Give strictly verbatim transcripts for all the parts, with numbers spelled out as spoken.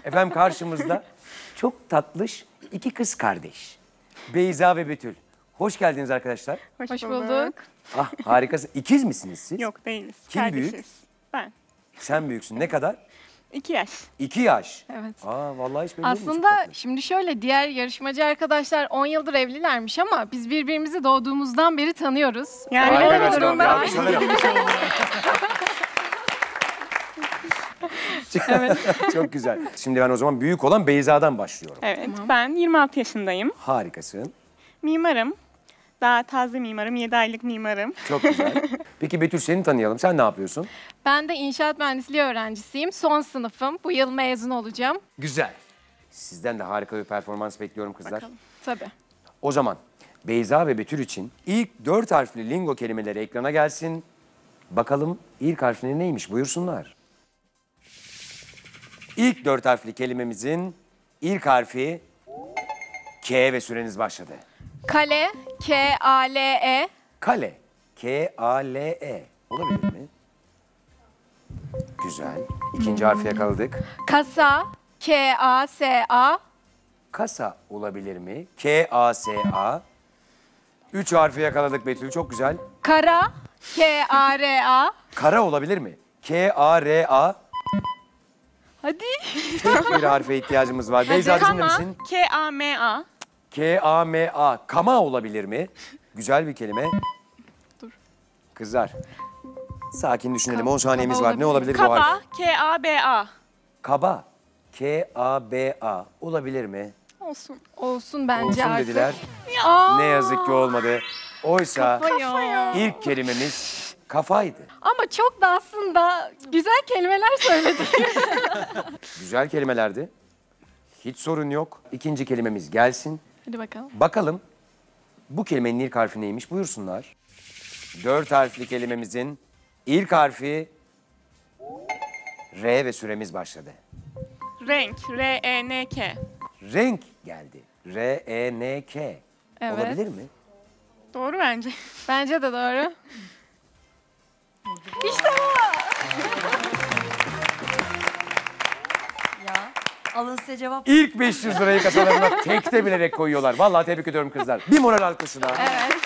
Efendim karşımızda çok tatlış iki kız kardeş. Beyza ve Betül. Hoş geldiniz arkadaşlar. Hoş, Hoş bulduk. bulduk. Ah harikasın. İkiz misiniz siz? Yok değiliz. Kim Kardeşiz. büyük? Ben. Sen büyüksün. Ne kadar? İki yaş. İki yaş. Evet. Aa vallahi hiç belli değil. Aslında şimdi şöyle diğer yarışmacı arkadaşlar on yıldır evlilermiş ama biz birbirimizi doğduğumuzdan beri tanıyoruz. Yani Öyle Harika bir bir durum açıklama. var. Alkış alırım. Evet. Çok güzel. Şimdi ben o zaman büyük olan Beyza'dan başlıyorum. Evet. Ben yirmi altı yaşındayım. Harikasın. Mimarım. Daha taze mimarım. yedi aylık mimarım. Çok güzel. Peki Betül seni tanıyalım. Sen ne yapıyorsun? Ben de inşaat mühendisliği öğrencisiyim. Son sınıfım. Bu yıl mezun olacağım. Güzel. Sizden de harika bir performans bekliyorum kızlar. Bakalım. Tabii. O zaman Beyza ve Betül için ilk dört harfli lingo kelimeleri ekrana gelsin. Bakalım ilk harfleri neymiş? Buyursunlar. İlk dört harfli kelimemizin ilk harfi K ve süreniz başladı. Kale, K A L E. Kale. K A L E. Olabilir mi? Güzel. İkinci harfi yakaladık. Kasa, K A S A. Kasa olabilir mi? K A S A. Üç harfi yakaladık Betül. Çok güzel. Kara, K A R A. Kara olabilir mi? K A R A. Hadi. Tek bir harfe ihtiyacımız var. Beyza bizimle Kama. misin? K A M A. K A M A. Kama olabilir mi? Güzel bir kelime. Dur. Kızlar. Sakin düşünelim. Kaba- on saniyemiz kaba var. Ne olabilir bu Kaba. harf? K A B A. Kaba. K A B A. Olabilir mi? Olsun. Olsun bence Olsun artık. dediler. Aa, Ne yazık ki olmadı. Oysa kafa ya. ilk kelimemiz kafaydı. Ama çok da aslında güzel kelimeler söyledik. Güzel kelimelerdi. Hiç sorun yok. İkinci kelimemiz gelsin. Hadi bakalım. Bakalım bu kelimenin ilk harfi neymiş? Buyursunlar. Dört harfli kelimemizin ilk harfi R ve süremiz başladı. Renk. R E N K. Renk geldi. R E N K. Evet. Olabilir mi? Doğru bence. Bence de doğru. İşte bu. Ya alın size cevap. İlk beş yüz lirayı kasalarına tekte bilerek koyuyorlar. Vallahi tebrik ediyorum kızlar. Bir moral alkışına. Evet.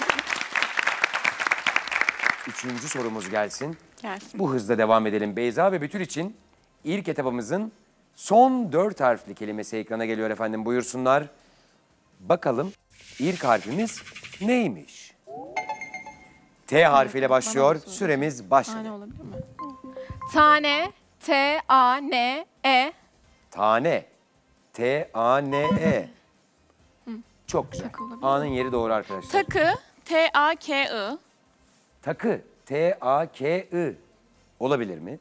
Üçüncü sorumuz gelsin. Gelsin. Bu hızla devam edelim. Beyza ve Betül için ilk etapımızın son dört harfli kelimesi ekrana geliyor efendim. Buyursunlar. Bakalım ilk harfimiz neymiş? T harfiyle başlıyor. Süremiz başladı. Tane olabilir mi? Tane, T A N E. Tane. T A N E. Çok güzel. Takı olabilir A'nın yeri doğru arkadaşlar. Takı. T A K I. Takı. T A K I. Olabilir mi?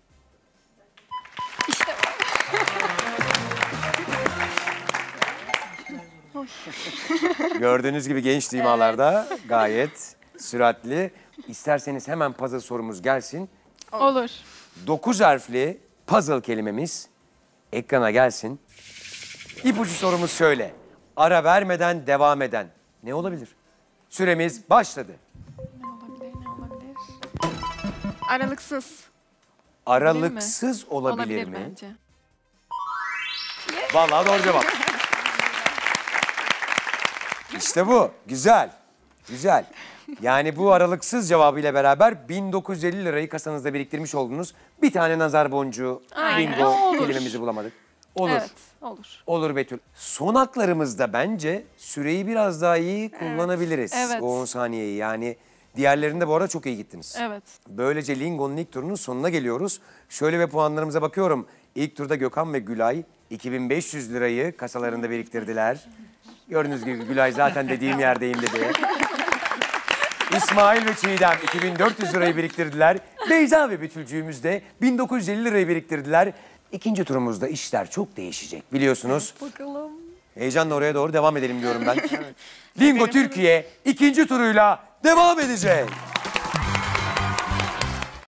İşte bu. Gördüğünüz gibi genç limalarda gayet süratli. İsterseniz hemen puzzle sorumuz gelsin. Olur. Dokuz harfli puzzle kelimemiz ekrana gelsin. İpucu sorumuz şöyle. Ara vermeden devam eden. Ne olabilir? Süremiz başladı. Ne olabilir, ne olabilir? Aralıksız. Aralıksız olabilir, Olabilir mi? bence. Vallahi doğru cevap. İşte bu. Güzel. Güzel. Yani bu aralıksız cevabıyla beraber bin dokuz yüz elli lirayı kasanızda biriktirmiş oldunuz. Bir tane nazar boncuğu, Aynen. bingo Olur. kelimemizi bulamadık. Olur. Evet, olur. Olur Betül. Son haklarımızda bence süreyi biraz daha iyi kullanabiliriz. Evet. O on saniyeyi yani. Diğerlerinde bu arada çok iyi gittiniz. Evet. Böylece Lingo'nun ilk turunun sonuna geliyoruz. Şöyle ve puanlarımıza bakıyorum. İlk turda Gökhan ve Gülay iki bin beş yüz lirayı kasalarında biriktirdiler. Gördüğünüz gibi Gülay zaten dediğim yerdeyim dedi. İsmail ve Çiğdem iki bin dört yüz lirayı biriktirdiler. Beyza ve Betülcüğümüz de bin dokuz yüz elli lirayı biriktirdiler. İkinci turumuzda işler çok değişecek biliyorsunuz. Bakalım. Heyecanla oraya doğru devam edelim diyorum ben. Lingo Türkiye ikinci turuyla devam edecek.